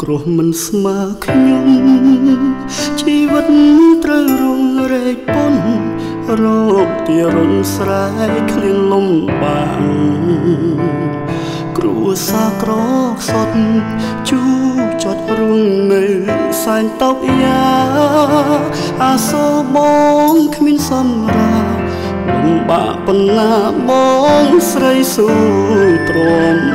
គ្រោះមិនស្មើខ្ញុំជីវិតត្រូវរងរែកពន់រោគទារុណស្រែកឃ្លានលំបាកគ្រួសារក្រខ្សត់ជូចត់រួងនៅសែនតោកយ៉ាអាសូរបងគ្មានសម្រាប់លំបាកប៉ុណ្ណាបងស្រីស៊ូទ្រាំ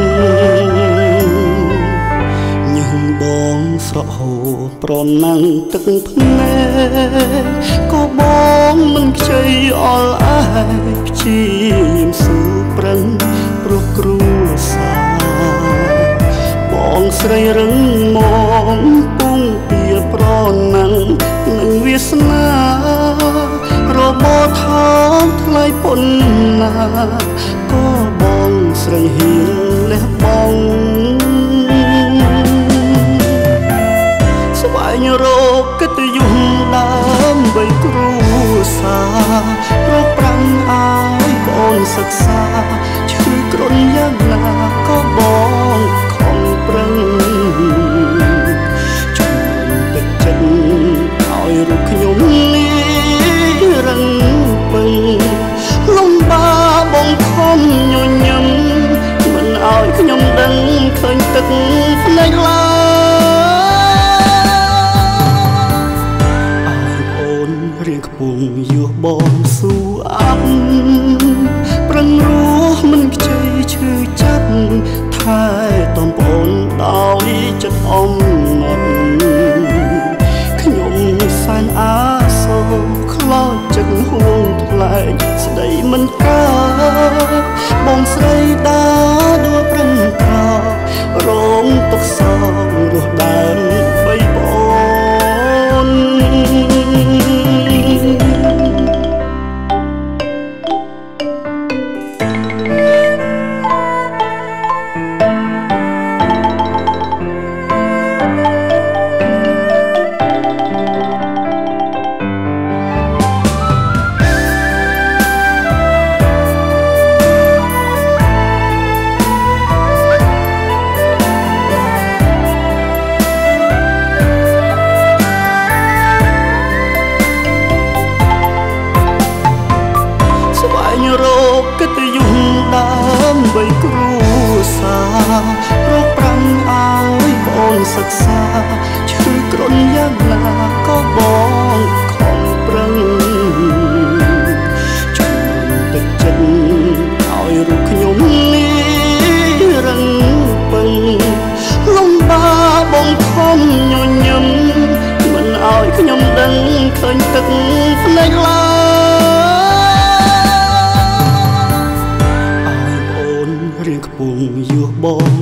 ញឹងបងស្រក់ហូរប្រណាំងទឹកភ្នែកក៏បងមិនខ្ចីអល់អាយព្យាយាមស៊ូប្រឹងព្រោះគ្រួសារបងស្រីរឹងមកពុងពៀប្រណាំងនឹងវាសនារបបថោកថ្លៃប៉ុណ្ណាក៏បងស្រីហ៊ានលះបង់ស្វែងរកកិត្តិយសដើម្បីគ្រួសាររកប្រាំឲ្យបងសិក្សាឈឺគ្រុនយ៉ាងណាក៏បងខំប្រឹងជួយទឹកចិត្តឲ្យរូបខ្ញុំនេះរឹងពឹងលំបាបងខំញញឹមមិនឲ្យខ្ញុំដឹងឃើញទឹកភ្នែកឡើយឲ្យអូនរៀងខ្ពងយោបងស៊ូអាប់ប្រឹងរស់មិនខ្ចីឈឺចាប់ថែតំប្អូនដោយចិត្តអំណត់ខ្ញុំសែនអាសូរខ្លោចចិត្តហួងថ្លែងស្ដីមិនកើតបងស្រីដើរដួលប្រឹងក្ររងទុកសោករស់ដើមបីបងរោគកិត្តិយសដើម្បីគ្រួសាររកប្រាំឲ្យបងសិក្សាឈឺគ្រុនយ៉ាងណាក៏បងខំប្រឹងជួយទឹកចិត្តឲ្យរូបខ្ញុំនេះរឹងពឹងលំបាបងខំញញឹមមិនឲ្យខ្ញុំដឹងឃើញទឹកភ្នែកឡើយរៀងខ្ពងយោបង